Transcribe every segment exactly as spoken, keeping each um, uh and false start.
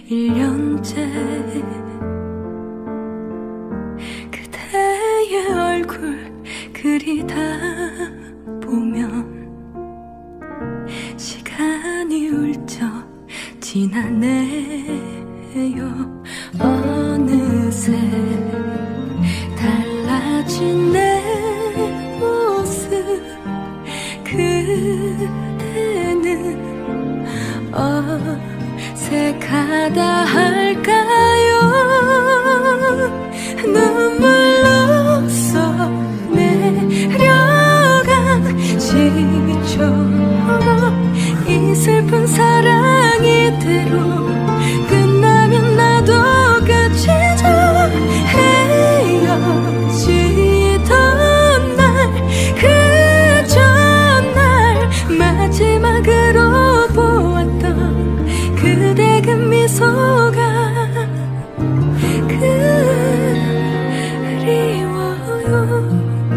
일 년째 그대의 얼굴 그리다 보면 시간이 훌쩍 지나네요. 어느새 달라진 내 모습 그대는 어색하다 할까요? 눈물로써 내려간 시처럼 이 슬픈 사랑이 이대로 끝나면 나도 끝이죠. 헤어지던 날 그 전날 마지막으로 보았던 그대 그 미소가 그리워요.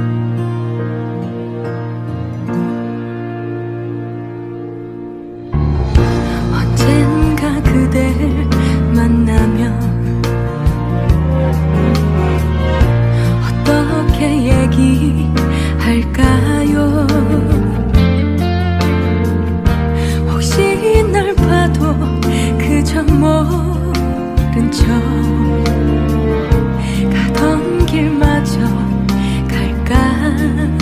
언젠가 그댈 만나면 어떻게 얘기할까요? 혹시 날 봐도 그저 모른 척 가던 길마저 갈까요?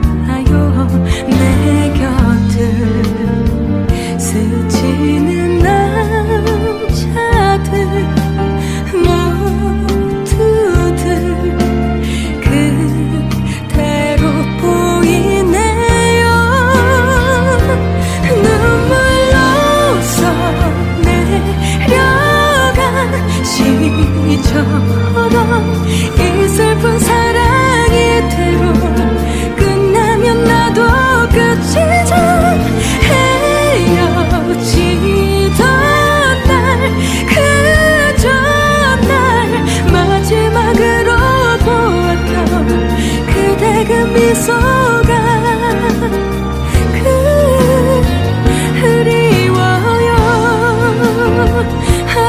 내 곁을 스치는 남자들 모두들 그대로 보이네요. 눈물로써 내려간 시처럼 이 슬픈 사랑이 이대로 끝나면 나도 끝이죠. 헤어지던 날 그 전날 마지막으로 보았던 그대 그 미소가 그리워요. 아,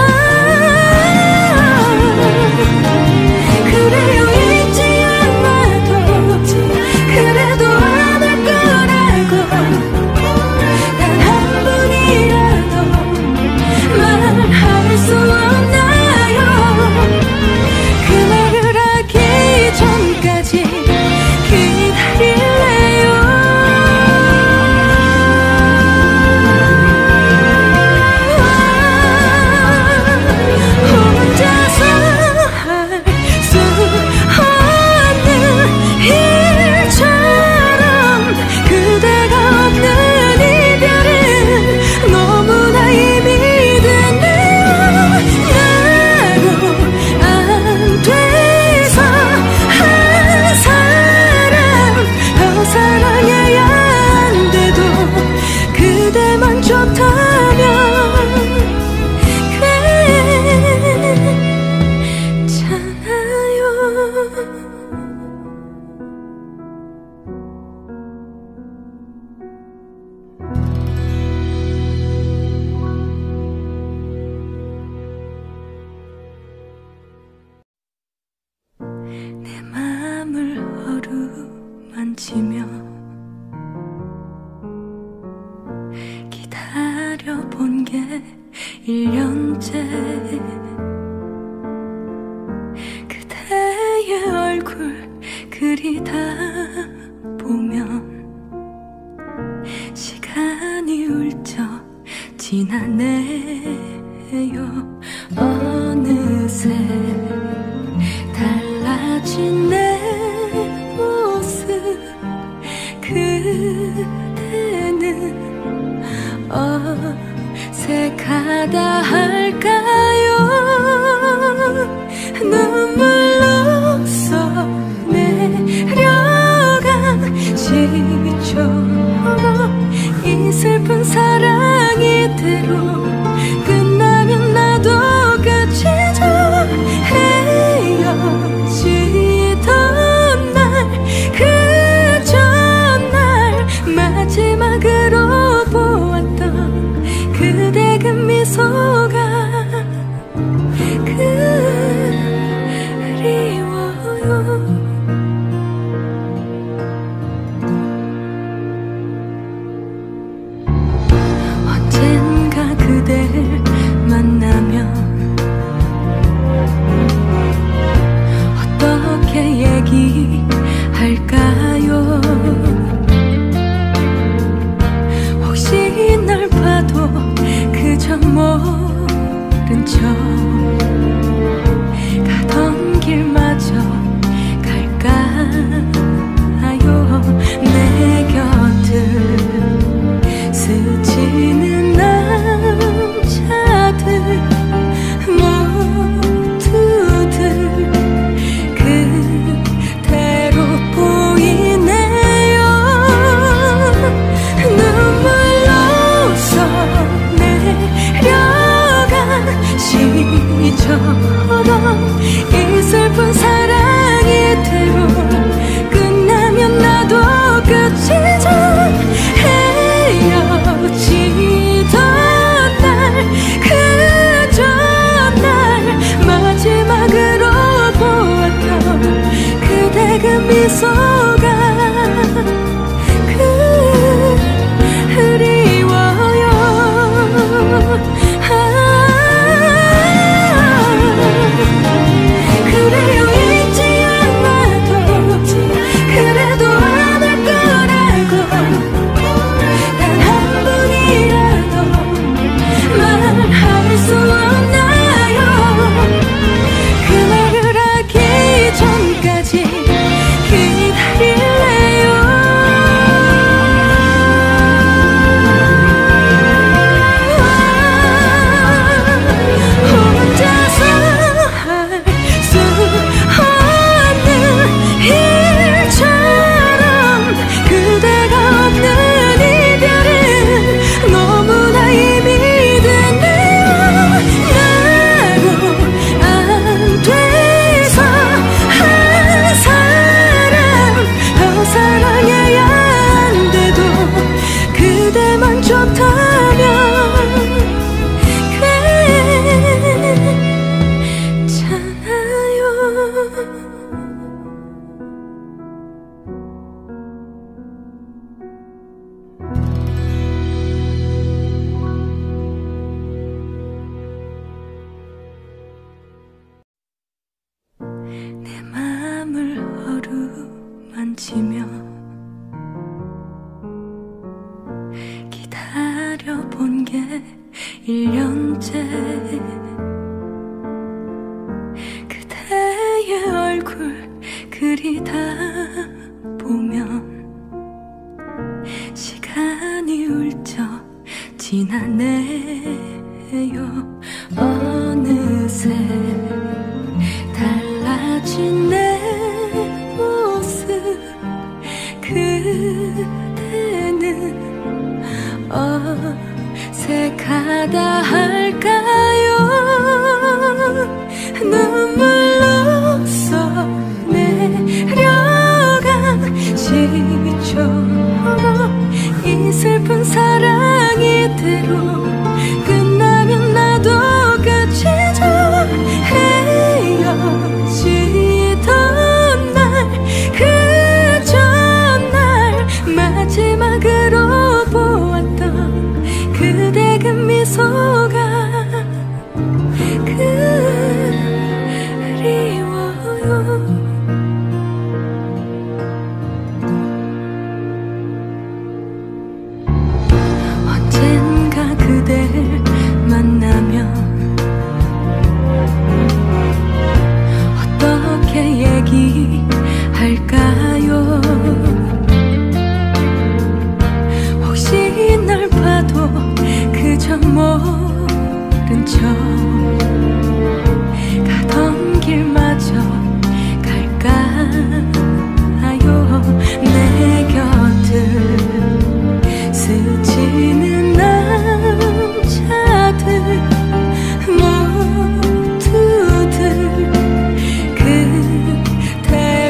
그래요. 잊지 않아도 그래도 안 할 거라고 단 한 번이라도 말할 수 없나요? 그 말을 하기 전까지 기다릴래요. 혼자서 할 수 없는 일처럼 그대가 없는 이별은 너무나 이미 됐네요. 나로 안 돼서 한 사람 더 사랑해야 한데도 그대만 좋다면 괜찮아요. 내 맘을 어루만지며 기다려본 게 일 년째 그대의 얼굴 그리다 보면 시간이 훌쩍 지나네요. 어느새 달라진 내 모습 그대는 어색하다 할까요? 눈물로써 내려간 시처럼 이 슬픈 사랑이 이대로 끝나면 나도 얘기할까요? 혹시 널 봐도 그저 모른 척 가던 길마저 갈까요? 내 곁을 스치는 남자들 모두들 그대로 보이네요. 눈물로 써내려간 시처럼 이 슬픈 사랑이 대로 끝나면 나도 끝이죠. 헤어지던 날 그저 날 마지막으로 보았던 그대 그 미소가 그리워요. 아, 그래요. 잊지 않아도 그래도 안 할 거라고 단 한 번이라도 말할 수 없나요? 그 말을 하기 전까지 기다릴래요. 혼자서 할 수 없는 일처럼 그대가 없는 이별은 너무나 이미 됐네요. 나로 안 돼서 한 사람 더 사랑해야 한데도 그대만 좋다면 괜찮아요. 내 맘을 어루만지며 기다려본 게 일 년째 그대의 얼굴 그리다 보면 시간이 훌쩍 지나네요. 어느새 달라진 내 모습 그대는 어색하다 할까요? 눈물로 써내려간 시처럼 이 슬픈 사랑이 대로 끝나면 나도 끝이죠. 헤어지던 날 그저 날 마지막으로 보았던 그대 그 미소가 그리워요. 언젠가 그댈 만나면 어떻게 얘기할까요? 혹시 널 봐도 그저 모른 척 가던 길마저 갈까요? 내 곁을 스치는 남자들 모두들 그대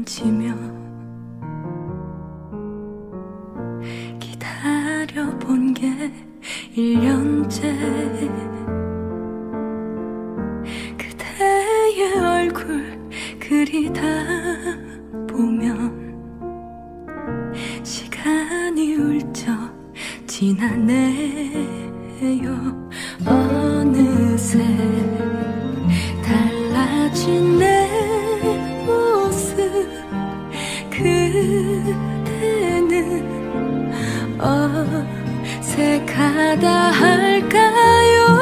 만지며 기다려본 게 일 년째. 그대의 얼굴 그리다 보면 시간이 훌쩍 지나네요. 어느새 달라진 내 모습. 그대는 어색하다 할까요?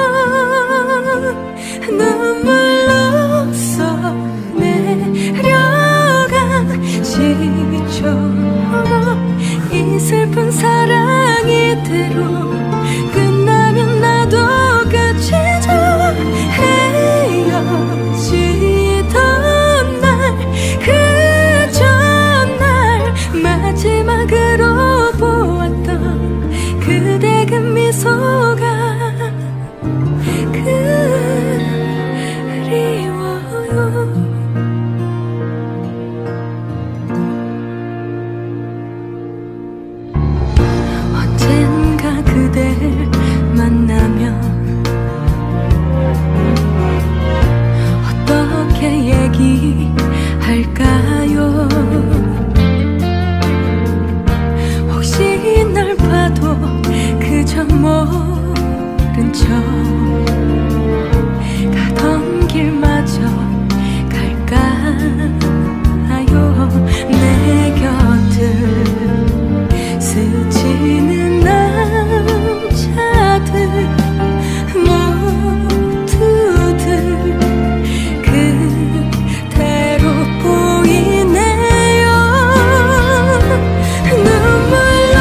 눈물로 써내려간 시처럼 이 슬픈 사랑이 이대로 끝나면 나도 끝이죠. 헤어지던 날 그 전날 마지막으로 보았던 그대 그 미소가 그리워요. 언젠가 그댈 만나면 어떻게 얘기할까요? 혹시 널 봐도 그저 모른 척 가던 길마저 갈까요? 내 곁을 스치는 남자들 모두들 그대로 보이네요. 눈물로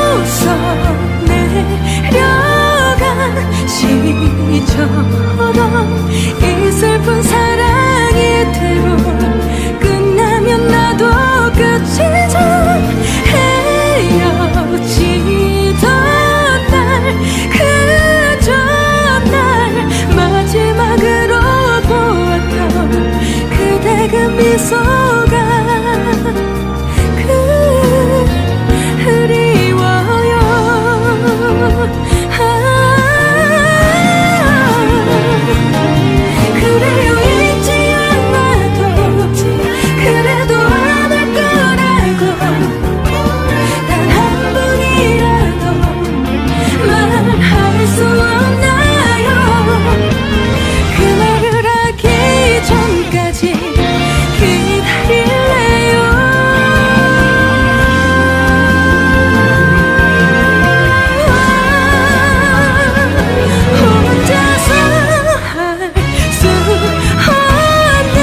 써내려간 시처럼 이 슬픈 사랑이 이대로 끝나면 나도 끝이죠. 헤어지던 날 그 전날 마지막으로 보았던 그대 그 미소가 그리워요. 아, 그래요. 잊지 않아도 그래도 안 할 거라고 단 한 번이라도 말할 수 없나요? 그 말을 하기 전까지 기다릴래요. 혼자서 할 수 없는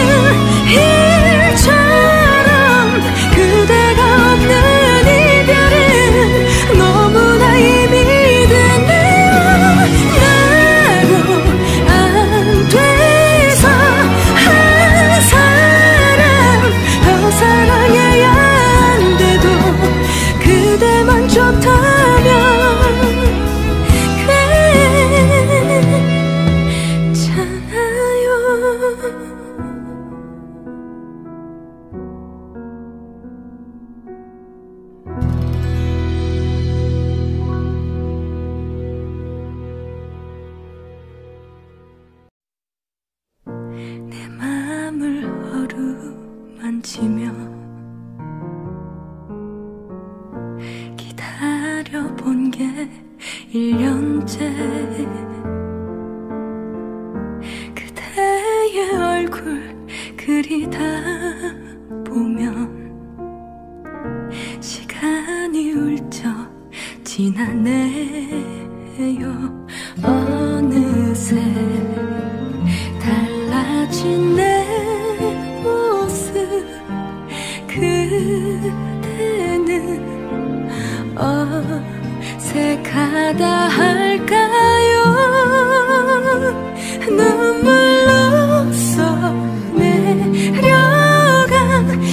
일처럼 그대가 없는 이별은 너무나 이미 됐네요. 나로 안 돼서 한 사람 더 사랑해야 한데도 그대만 좋다면 괜찮아요. 내 맘을 어루만지며 기다려본 게 일 년째. 그대의 얼굴 그리다 보면 시간이 훌쩍 지나네요. 어느새 달라진 내 모습. 그대는 어색하다 할까요? 눈물로 써내려간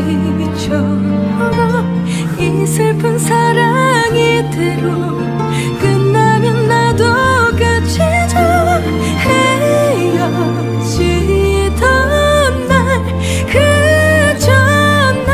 시처럼 이 슬픈 사랑이 이대로 끝나면 나도 끝이죠. 헤어지던 날 그 전날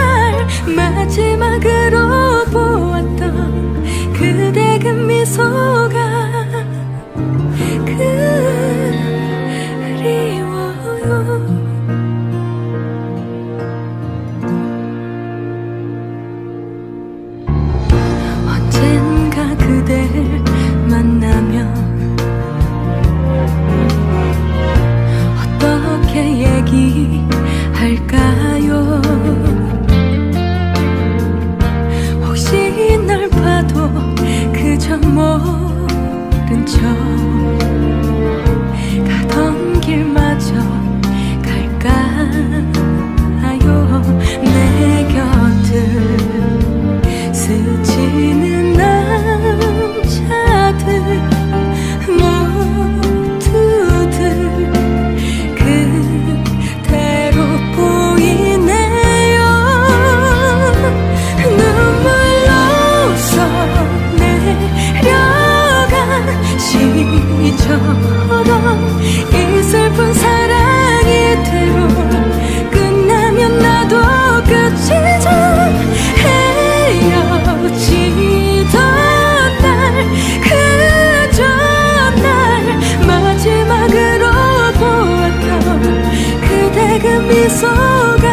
미소가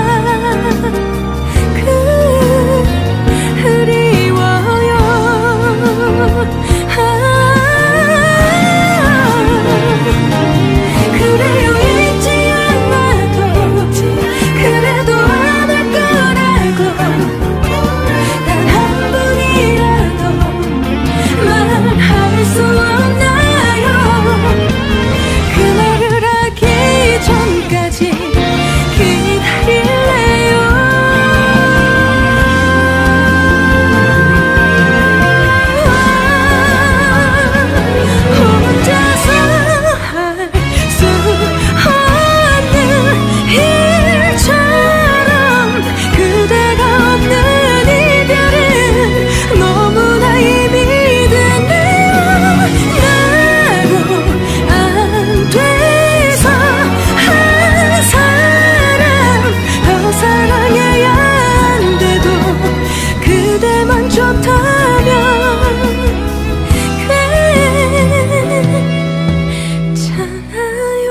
그리워요. 아, 그래요. 잊지 않아도 그래도 않을 거라고 단 한 번이라도 말할 수 없나요? 그날을 알기 전까지 기다릴래요. 혼자서 할 수 없는 일처럼 그대가 없는 이별은 너무나 이미 됐네요. 나로 안 돼서 한 사람 더 사랑해야 한데도 그대만 좋다면 괜찮아요.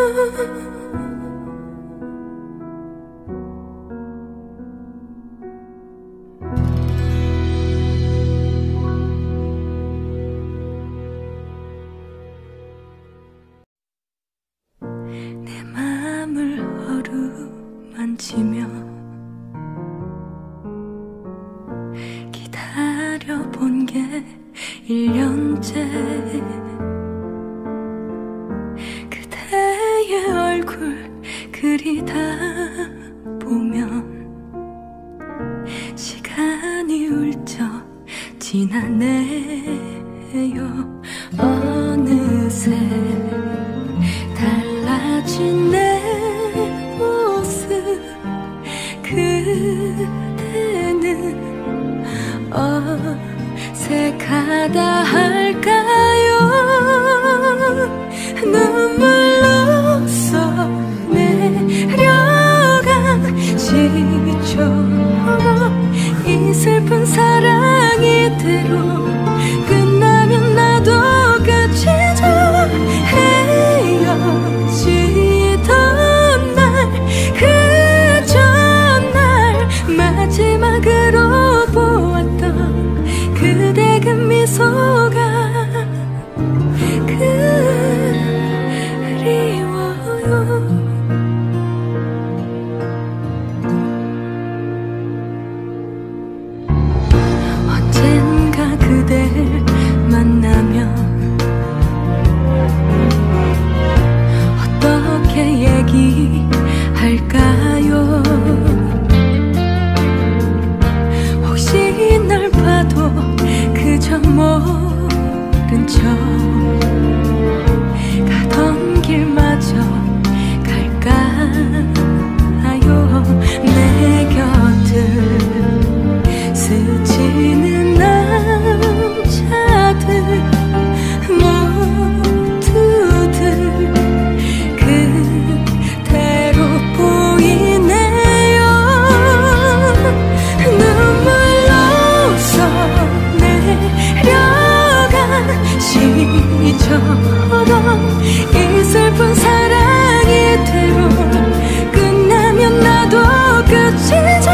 내 마음을 어루만지며 기다려본 게 일 년째 그대의 얼굴 그리다 보면 시간이 훌쩍 지나네요. 어느새 달라진 내 모습 그대는 어색하다 할까요? 눈물로 써내려간 시처럼 이 슬픈 사랑이 대로 끝나면 나도 끝이죠. 헤어지던 날 그 전날 마지막으로 보았던 그대 그 미소가 그리워요. 언젠가 그댈 만나면 어떻게 얘기할까요? 혹시 널 봐도 그저 모른 척 가던 길마저 갈까요? 내 곁을 스치는 남자들 모두들 그대로 보이네요. 눈물로 써내려간 시처럼 이 슬픈 사랑이 대로 끝나면 나도 끝이죠.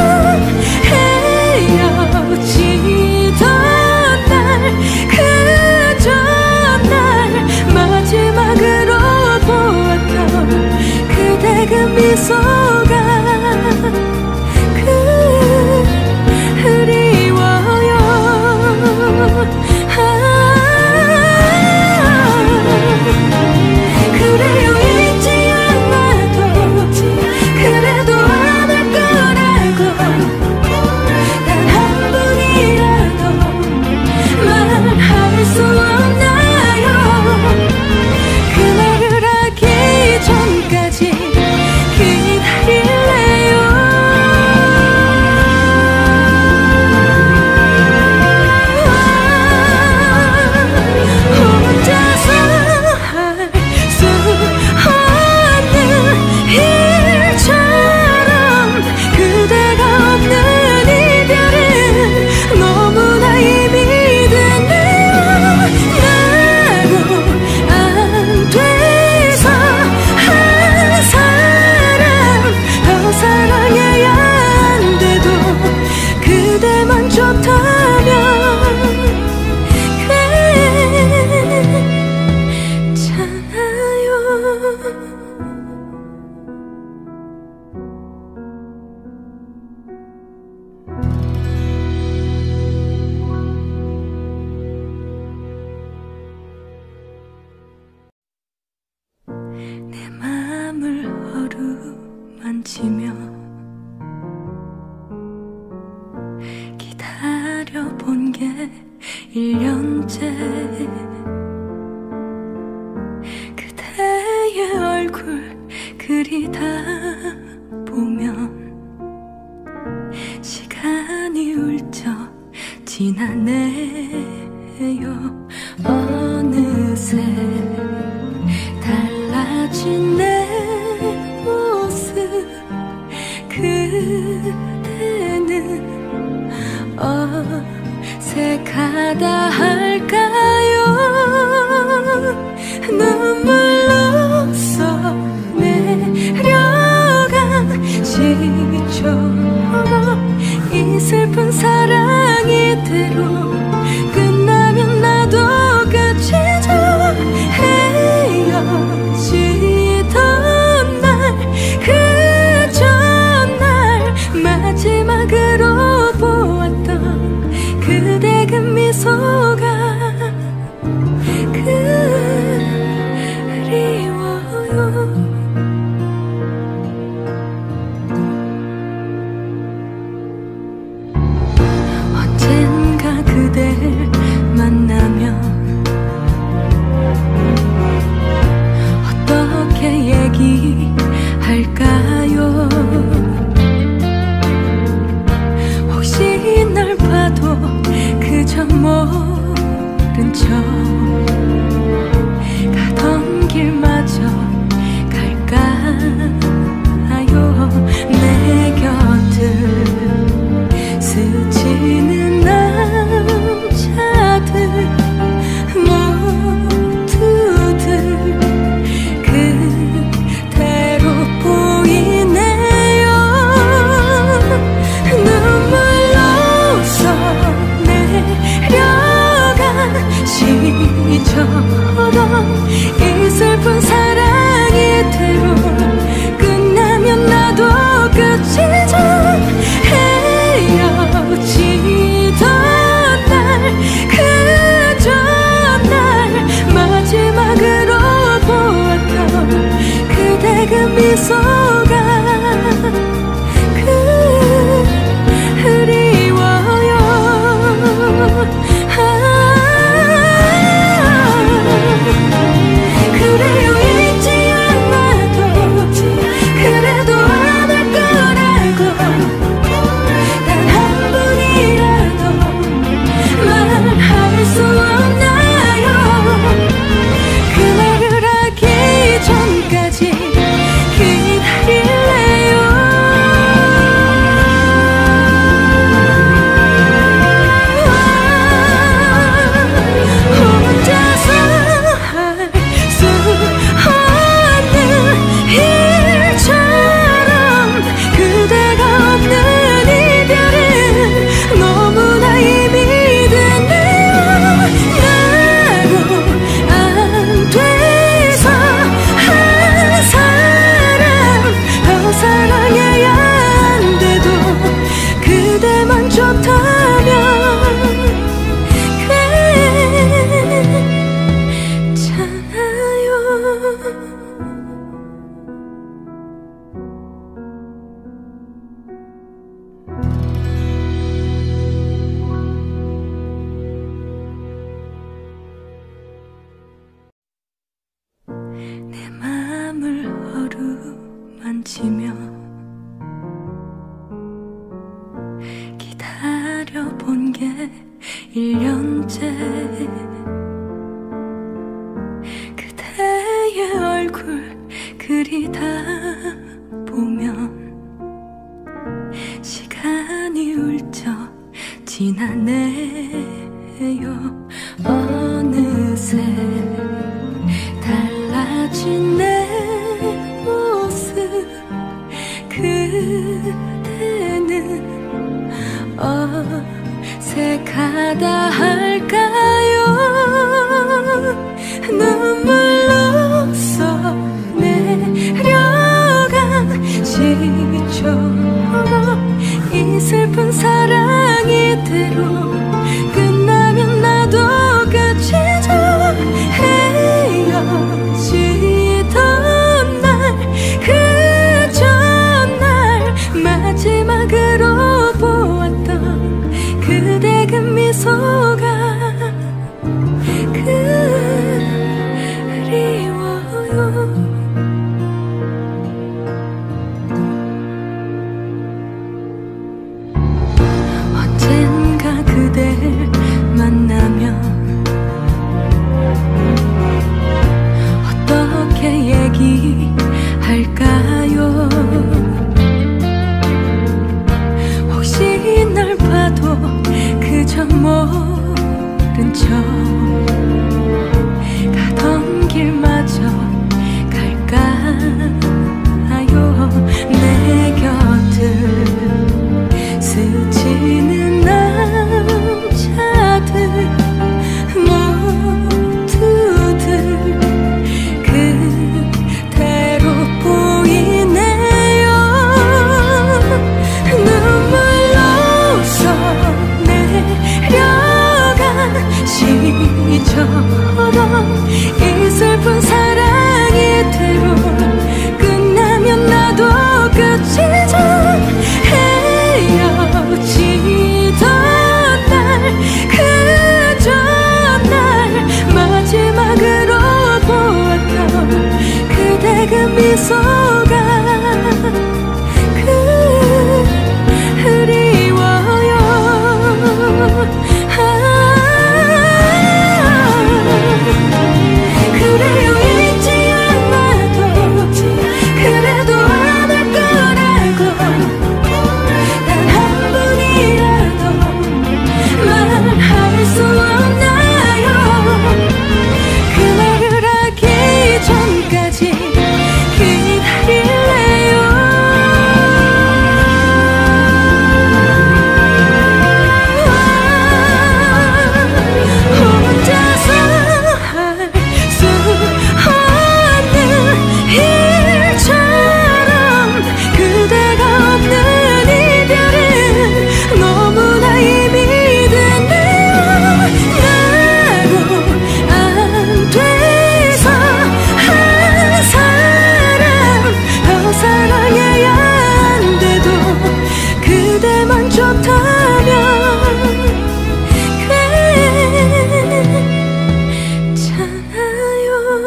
헤어지던 날 그 전날 마지막으로 보았던 그대 그 미소가 그리워요. 아, 그래요. 잊지 않아도 그래도 않을 거라고 단 한 번이라도 말할 수 없나요? 그날을 알기 전까지 기다리 본 게 일 년째. 그대의 얼굴 그리다 보면 시간이 훌쩍 지나네요. 어느새 달라진 내 모습. 그대는 어색하다 할까요? 눈물로 써내려간 시처럼 이 슬픈 사랑이 이대로 끝나면 나도 끝이죠. 헤어지던 날 그 전날 마지막으로 보았던 그대 그 미소가 그리워요. 언젠가 그댈 만나면 어떻게 얘기할까요? 혹시 널 봐도 그저 모른 척 가던 길마저 갈까요? 내 곁을 스치는 남자들 모두들 그대로 보이네요. 눈물로 써내려간 시처럼 이 슬픈 사랑이 이대로 끝나면 나도 끝이죠. 헤어지던 날 그 전날 마지막으로 보았던 그대 그 미소가 그리워요. 아, 그래요. 잊지 않아도 그래도 안 할 거라고 단 한 번이라도 말할 수 없나요? 그 말을 하기 전까지 기다릴래요. 혼자서 할 수 없는 일처럼 그대가 없는 이별은 너무나 이미 됐네요. 나로 안 돼서 한 사람 더 사랑해야 한데도 그대만 좋다면 괜찮아요. 내 맘을 어루만지며 기다려본 게 일 년째. 그대의 얼굴 그리다 보면 시간이 훌쩍 지나네요. 어느새 달라진 내 모습. 그대는 어색하다 할까요? 눈물로 써내려간 시처럼 이 슬픈 사랑이 이대로 끝나면 나도 끝이죠. 헤어지던 날 그 전날 마지막으로 보았던 그대 그 미소 그저 모른 척 가던 길마저 갈까요? 내 곁을 스치는 남자들 모두들 그대로 보이네요. 눈물로서 내려간 시처럼 이 슬픈 사랑이 되고 끝나면 나도 끝이죠. 헤어지던 날 그저 날 마지막으로 보았던 그대 그 미소가 그리워요. 아, 그래요. 잊지 않아도 그래도 안 할 거라고 단 한 번이라도 말할 수 없나요? 그 말을 하기 전까지 기다릴래요. 혼자서 할 수 없는 일처럼 그대가 없는 이별은 너무나 이미 됐네요. 나로 안 돼서 한 사람 더 사랑해야 한데도 그대만 좋다면 괜찮아요.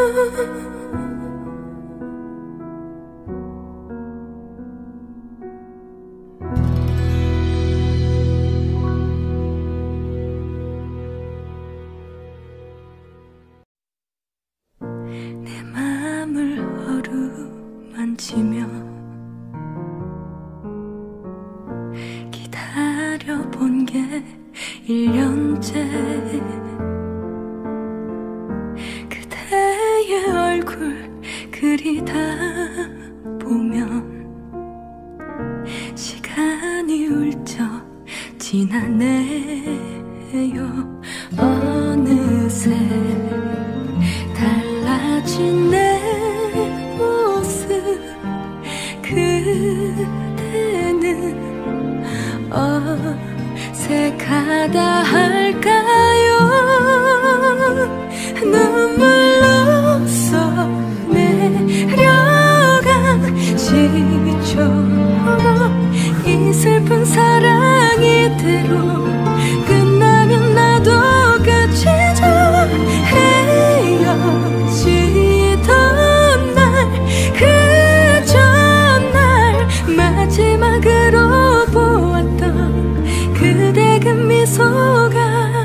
내 맘을 어루만지며 기다려본 게 일 년째 그대의 얼굴 그리다 보면 시간이 훌쩍 지나네요. 어느새 달라진 내 모습 그대는 어색하다 할까요? 눈물로써 내려간 시처럼 이 슬픈 사랑이 대로 끝나면 나도 끝이죠. 헤어지던 날 그저 날 마지막으로 보았던 그대 그 미소가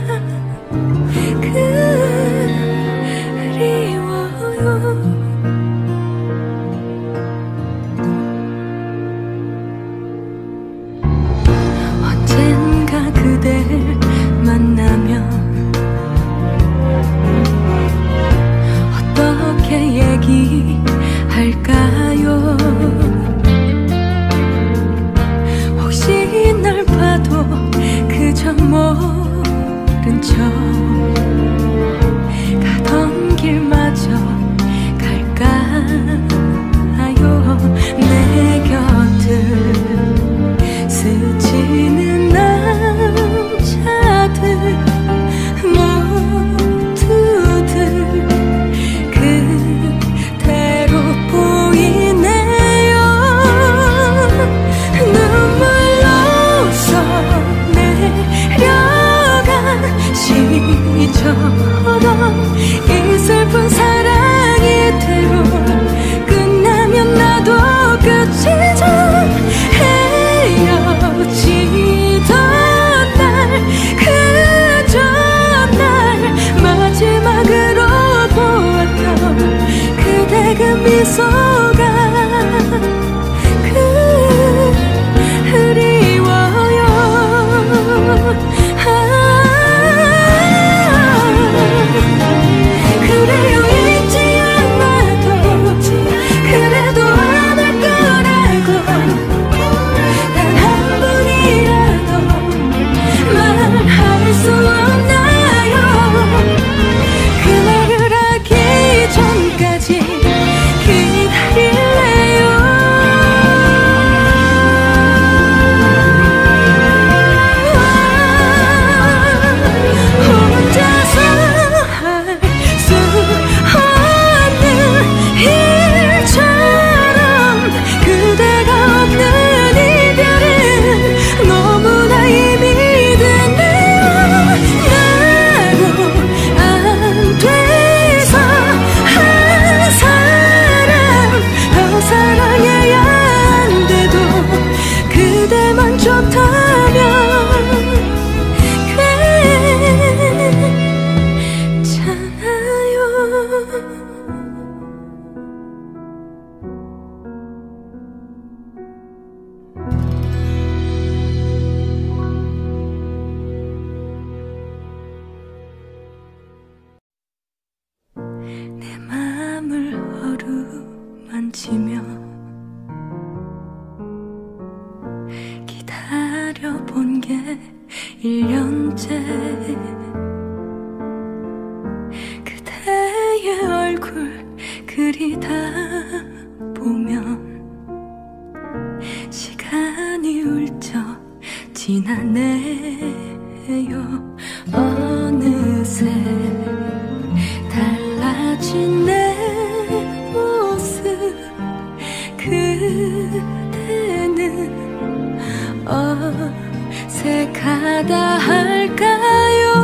그리워요. 언젠가 그댈 만나면 어떻게 얘기할까요? 혹시 널 봐도 그저 모른 척 가던 길마저 갈까요? 내 곁을 스치는 남자들 모두들 그대로 보이네요. 눈물로써 내려간 시처럼 이 슬픈 사랑이 되고 끝나면 나도 끝이죠. 헤어지던 날 그저 날 마지막으로 보았던 그대 그 미소가 그리워요. 게 일 년째 그대의 얼굴 그리다 보면 시간이 훌쩍 지나네요. 어느새 달라진 내 모습 그대는 어색하다 할까요?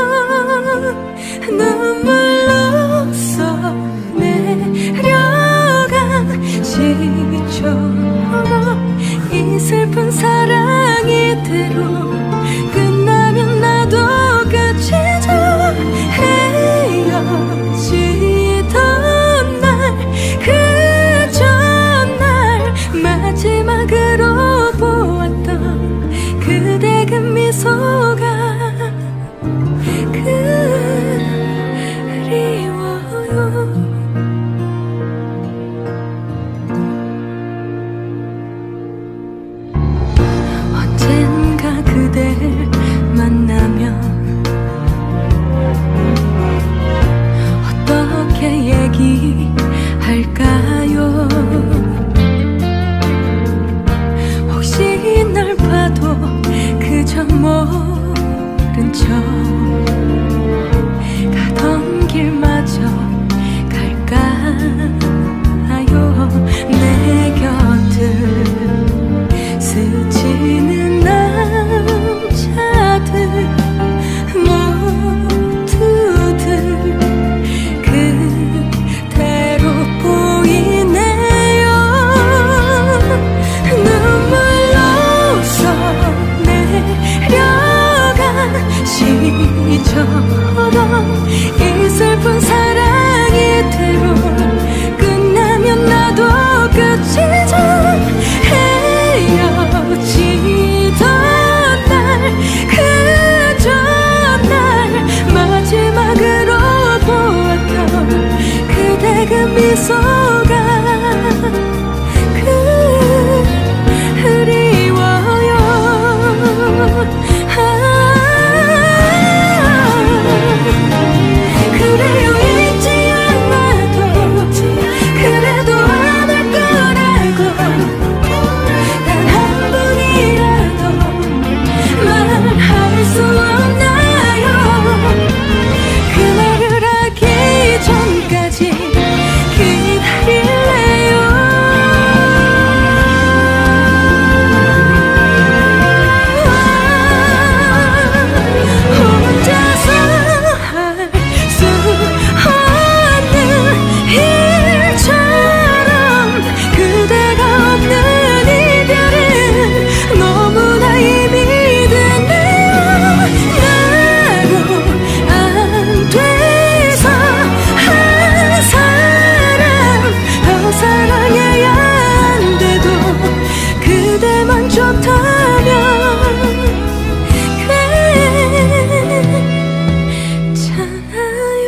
눈물로 써내려간 시처럼 이 슬픈 사랑이 이대로 끝나면 나도 끝이죠. 헤어지던 날 그 전날 마지막으로 보았던 그대 그 미소가 그리워요. 언젠가 그댈 만나면 어떻게 얘기할까요? 혹시 널 봐도 그저 모른 척 가던 길마저 갈까요? 내 곁을 스치는 남자들 모두들 그대로 보이네요. 눈물로 써내려간 시처럼 이 슬픈 사랑이 이대로 끝나면 나도 끝이죠. 헤어지던 날 그 전날 마지막으로 보았던 그대 그 미소가 그리워요. 아, 그래요. 잊지 않아도 그래도 안 할 거라고 단 한 번이라도 말할 수 없나요? 그 말을 하기 전까지 기다릴래요. 혼자서 할 수 없는 일처럼 그대가 없는 이별은 너무나 이미 됐네요. 나로 안 돼서 한 사람 더 사랑해야 한데도 그대만 좋다면 괜찮아요.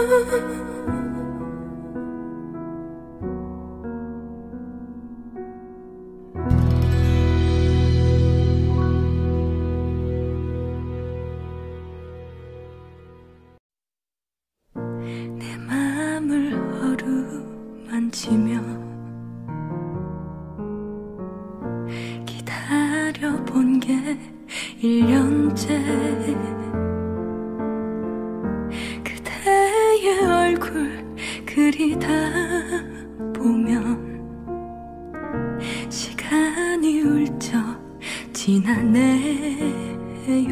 내 맘을 어루만지며 기다려본 게 일 년째 그대의 얼굴 그리다 보면 시간이 훌쩍 지나네요.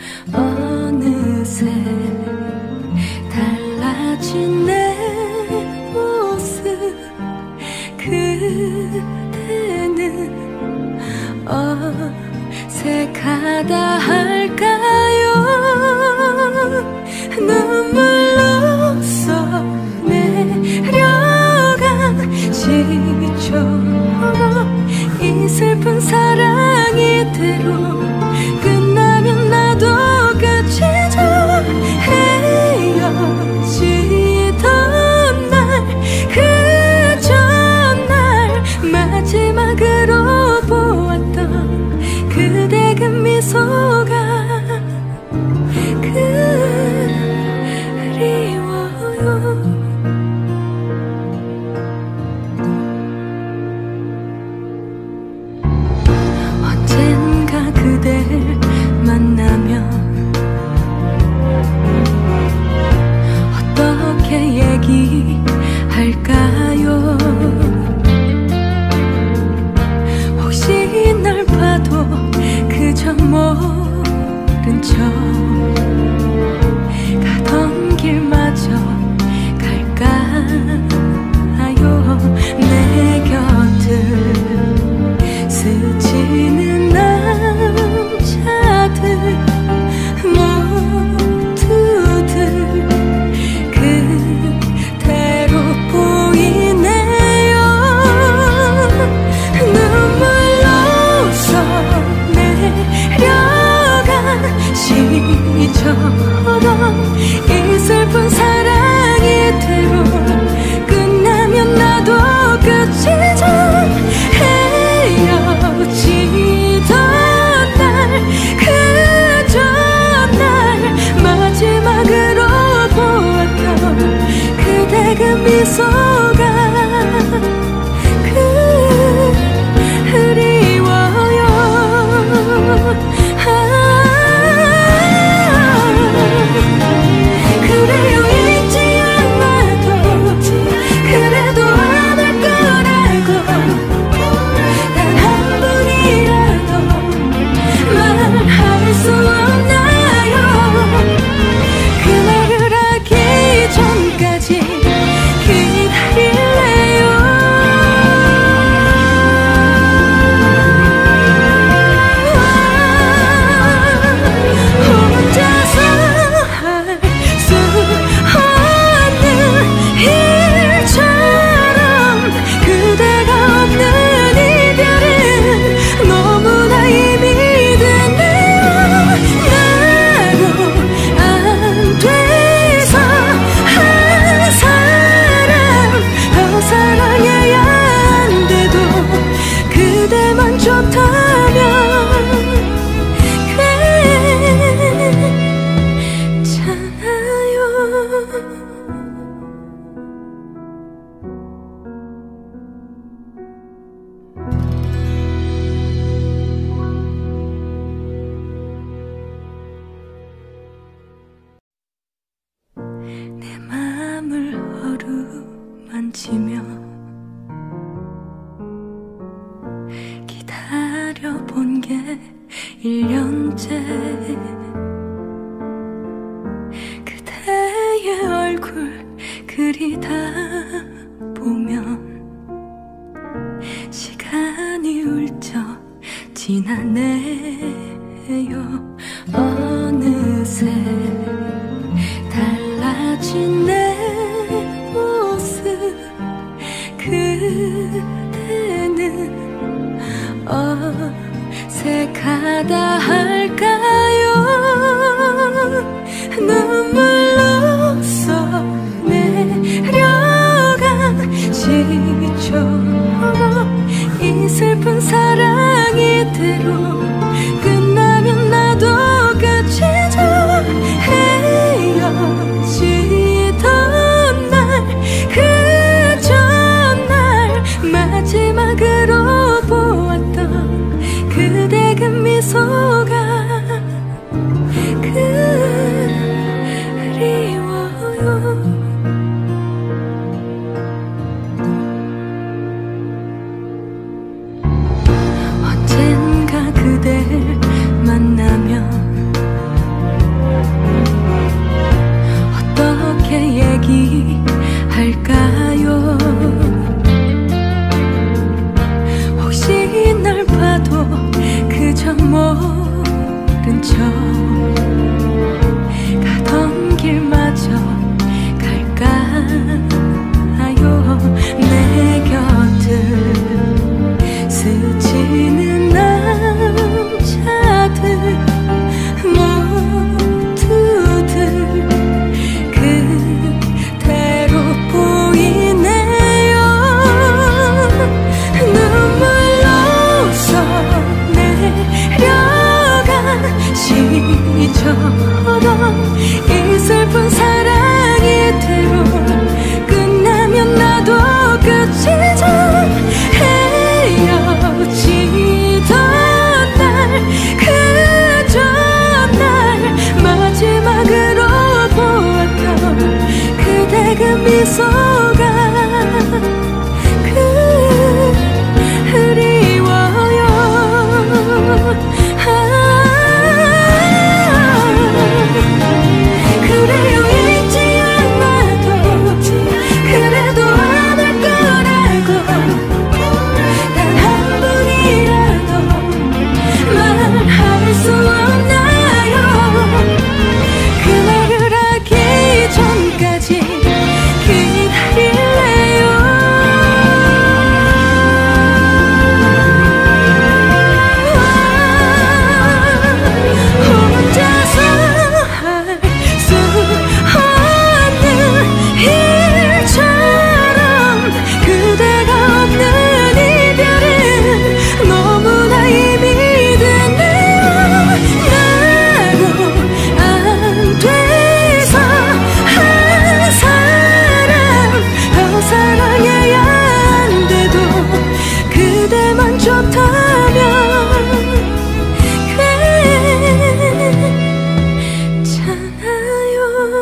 어느새 달라진 내 모습 그대는 어색하다 할까요? 눈물로 써내려간 시처럼 이 슬픈 사랑이 이대로 끝나면 나도 끝이죠. 헤어지던 날 그 전날 마지막으로 보았던 그대 그 미소 미소가 그리워요. 언젠가 그댈 만나면 어떻게 얘기할까요? 혹시 널 봐도 그저 모른 척 가던 길마저 갈까요? 내 곁을 스치는 남자들 모두들 그대로 보이네요. 눈물로 내려간 시처럼 이 슬픈 사랑이 되고 끝나면 나도 끝이죠. 헤어지던 날 그저 날 마지막으로 보았던 그대 그 미소가 그리워요. 아, 그래요. 잊지 않아도 그래도 안 할 거라고 단 한 분이라도 말할 수 없나요? 그 말을 하기 전까지 기다릴래요. 혼자서 할 수 없는 일처럼 그대가 없는 이별은 너무나 이미 됐네요. 나로 안 돼서 한 사람 더 사랑해야 한데도 그대만 좋다면 괜찮아요. 내 맘을 어루만지며 기다려본 게 일 년째 그대의 얼굴 그리다 보면 시간이 훌쩍 지나네요. 어느새 달라진 내 모습 그대는 어색하다 할까요? 눈물로 내려간 시처럼 이 슬픈 사랑이 대로 끝나면 나도 끝이죠. 헤어지던 날 그저 날 마지막으로 보았던 그대 그 미소가 그리워요. 언젠가 그댈 만나면 어떻게 얘기할까요? 혹시 널 봐도 그저 모른 척 가던 길마저 갈까요? 내 곁을 스치는 남자들 모두들 그대로 보이네요. 눈물로 내려간 시처럼 이 슬픈 사랑이 대로 끝나면 나도 끝이죠. 헤어지던 날 그저 날 마지막으로 보았던 그대 그 미소가 그리워요. 그래요 잊지 않아도 그래도 안 할 거라고 단 한 번이라도 말할 수 없나요? 그 말을 하기 전까지 기다릴래요. 혼자서 할 수 없는 일처럼 그대가 없는 이별은 너무나 이미 됐네요. 나로 안 돼서 한 사람 더 사랑해야 한데도 그대만 좋다면 괜찮아요.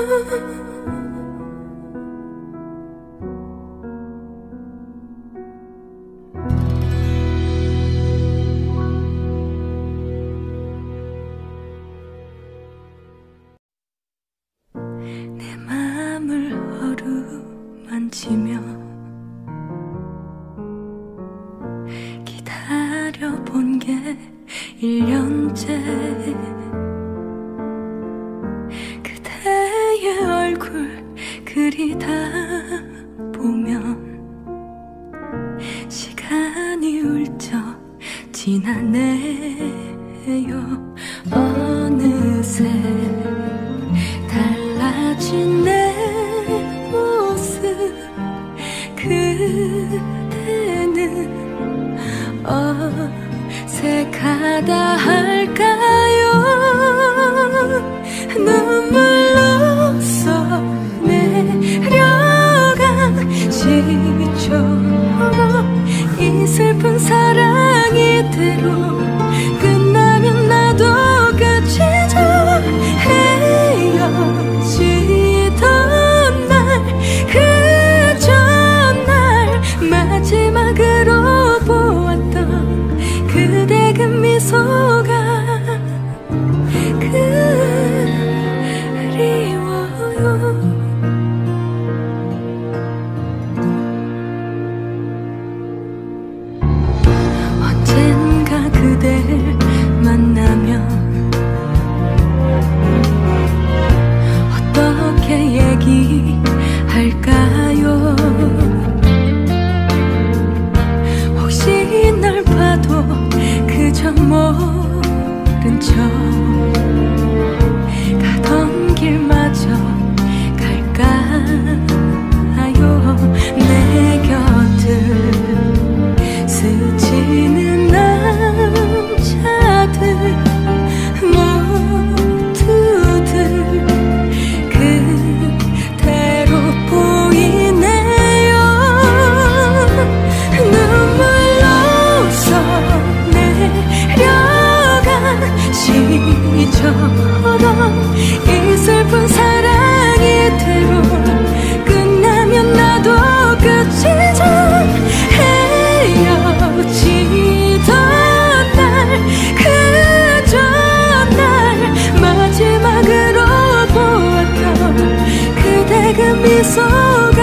내 마음을 어루만지며 기다려본 게 일 년째 그대의 얼굴 그리다 보면 시간이 훌쩍 지나네요. 어느새 달라진 내 모습 그대는 어색하다 할까요? 눈물로 써내려간 시처럼 이 슬픈 사랑이 대로 끝나면 나도 끝이죠. 헤어지던 날 그저 날 마지막으로 보았던 그대 그 미소가 그리워요. 언젠가 그댈 만나면 어떻게 얘기할까요? 혹시 널 봐도 그저 모른 척 가던 길마저 갈까요? 내 곁을 스치는 남자들 모두들 그대로 보이네요. 눈물로 써내려간 시처럼 이 슬픈 사랑이 대로 끝나면 나도 끝이죠. 헤어지던 날 그저 날 마지막으로 보았던 그대 그 미소가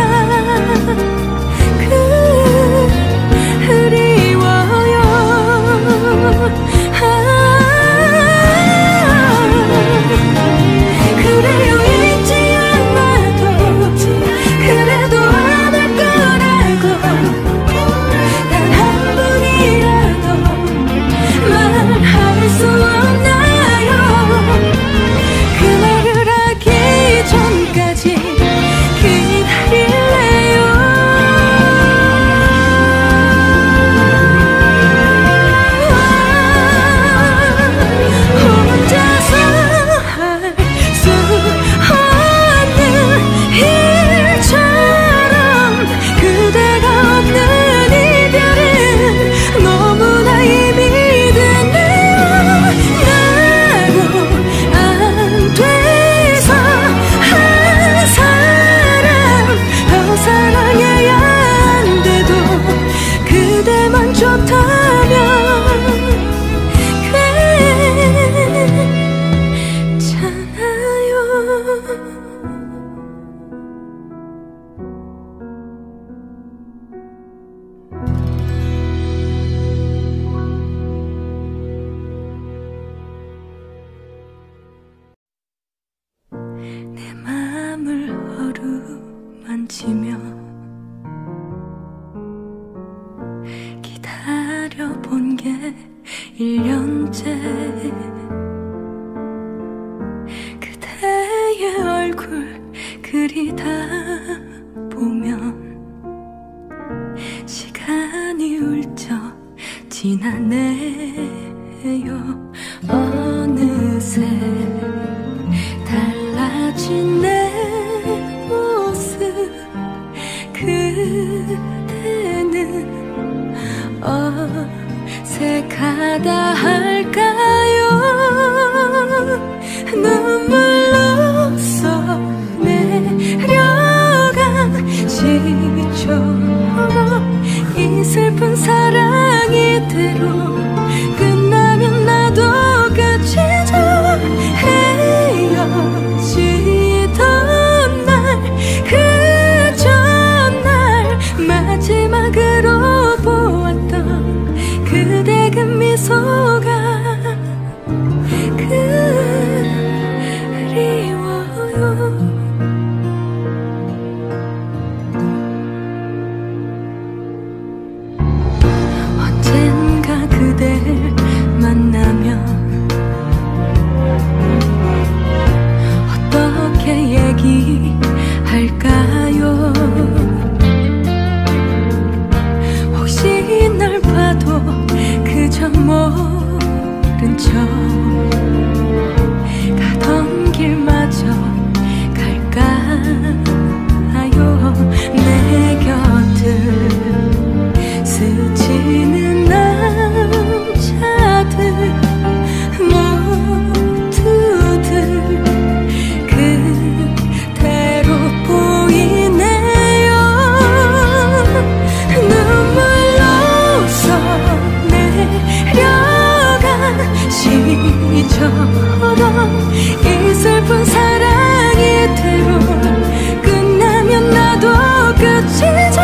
그리워요. 아 얼굴 그리다 보면 시간이 훌쩍 지나네요. 어느새 달라진 내 모습 그대는 어색하다 할까요? 눈물로써 내려간 시처럼 이 슬픈 사랑이 이대로 끝나면 나도 끝이죠. 헤어지던 날 그 전날 마지막으로 보았던 그대 그 미소가 그리워요. 언젠가 그댈 만나면 어떻게 얘기할까요? 혹시 널 봐도 그저 모른 척 가던 길마저 갈까요? 내 곁을 스치는 남자들 모두들 그대로 보이네요. 눈물로써 내려간 시처럼 이 슬픈 사랑이 이대로 끝나면 나도 끝이죠.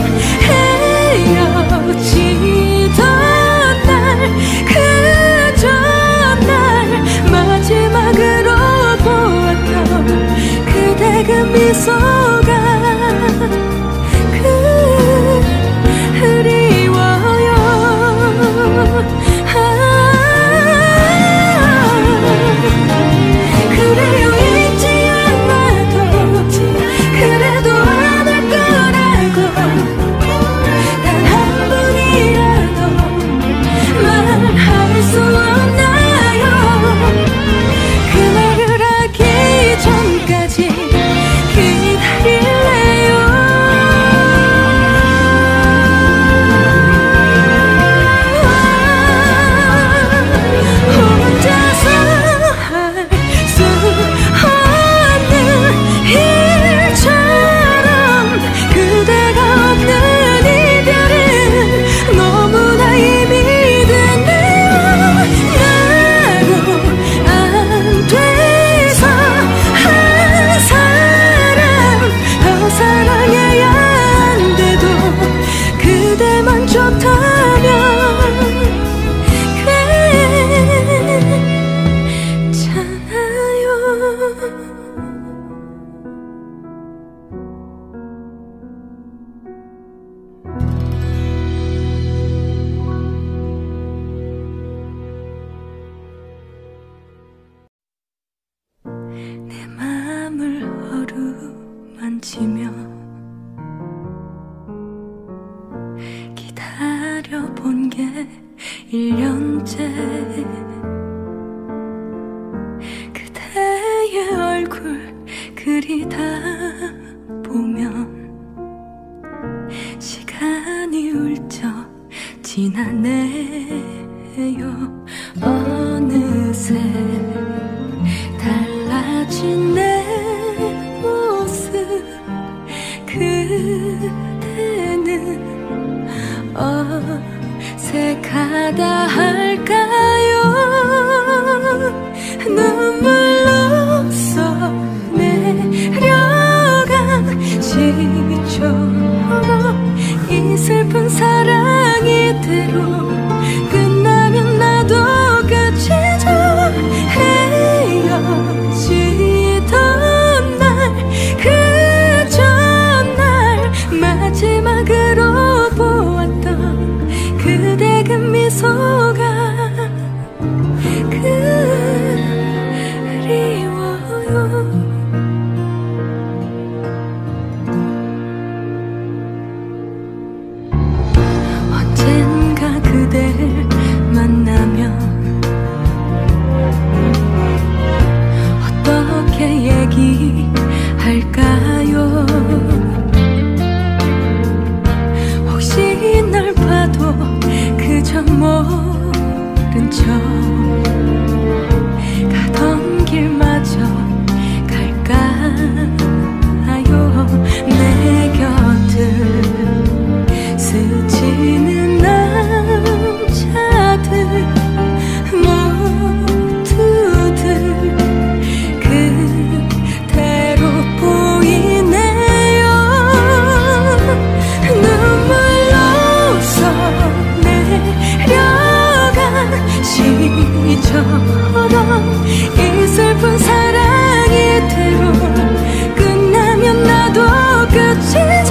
헤어지던 날 그 전날 마지막으로 보았던 그대 그 미소가 그리워요. 아, 그래요. 잊지 않아도 그래도 안 할 거라고 단 한 번이라도 말할 수 없나요? 그 말을 하기 전까지 기다릴래요. 혼자서 할 수 없는 일처럼 그대가 없는 이별은 너무나 이미 됐네요. 나로 안 돼서 한 사람 더 사랑해야 한데도 그대만 좋다면 괜찮아요. 내 맘을 어루만지며 기다려본 게 일 년째 그대의 얼굴 그리다 보면 시간이 훌쩍 지나네요. 어느새 달라진 내 모습 그대는 어색하다 할까요? 눈물로써 내려간 시처럼 이 슬픈 사랑이 이대로 끝나면 나도 끝이죠. 헤어지던 날 그 전날 마지막으로 보았던 그대 그 미소 이 슬픈 사랑 이대로 끝나면 나도 끝이죠.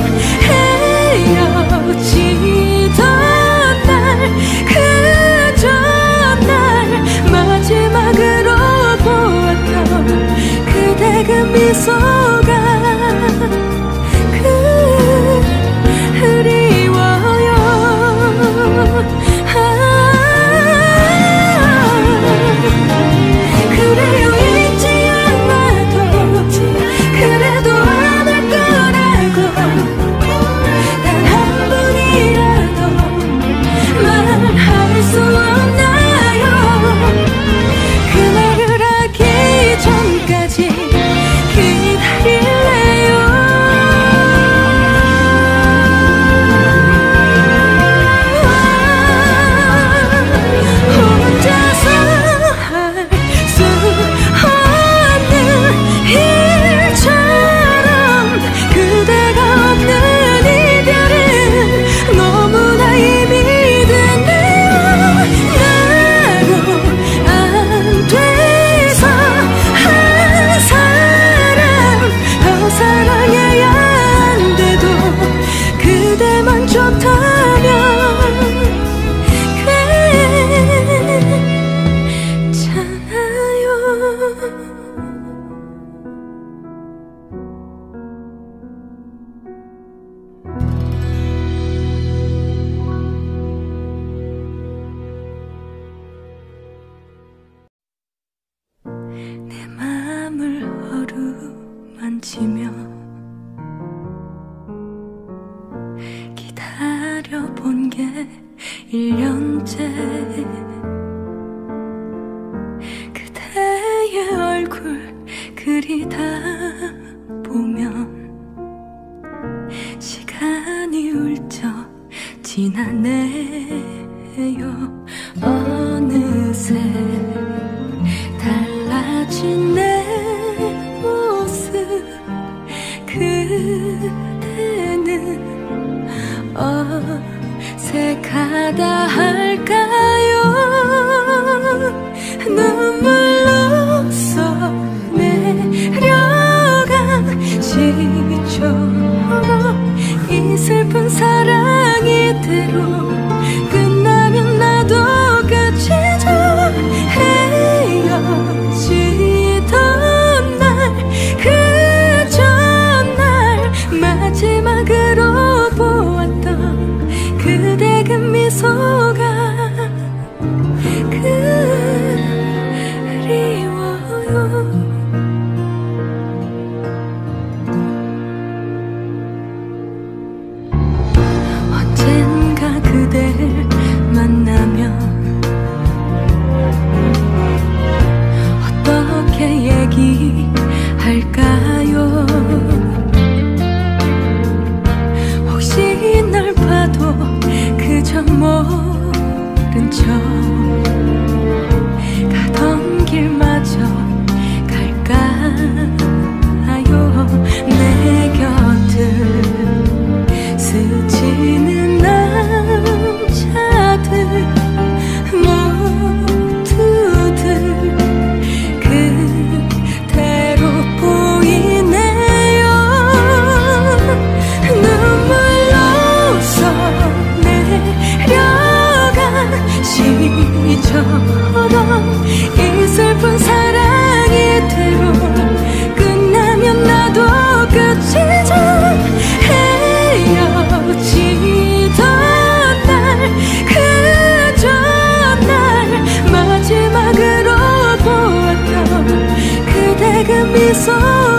헤어지던 날 그저 날 마지막으로 보았던 그대 그 미소가 그리워요. 아, 그래요. 잊지 않아도 그래도 안 할 거라고 단 한 번이라도 말할 수 없나요? 그 말을 하기 전까지 기다릴래요. 혼자서 할 수 없는 일처럼 그대가 없는 이별은 너무나 이미 됐네요. 나로 안 돼서 한 사람 더 사랑해야 한데도 그대만 좋다면 괜찮아요. 내 마음을 어루만지며 기다려본 게 일 년째 그대의 얼굴 그리다 보면 시간이 훌쩍 지나네요. 어느새 달라진 내 모습 그대는 어색하다 할까요? 눈물로 써내려간 시처럼 이 슬픈 사랑 이대로 끝나면 나도 끝이죠. 헤어지던 날 그저 날 마지막으로 보았던 그대 그 미소가 그리워요. 언젠가 그댈 만나면 어떻게 얘기할까요? 혹시 널 봐도 그저 모른 척 가던 길마저 갈까요? 내 곁을 스치는 남자들 모두들 그대로 보이네요. 눈물로 써내려간 시처럼 이 슬픈 사랑 이대로 끝나면 나도 끝이죠. 헤어지던 날 그저 날 마지막으로 보았던 그대 그 미소